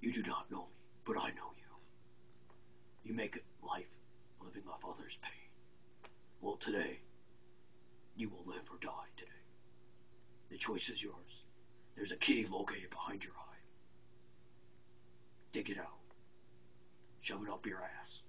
You do not know me, but I know you. You make life living off others' pain. Well, today, you will live or die today. The choice is yours. There's a key located behind your eye. Dig it out. Shove it up your ass.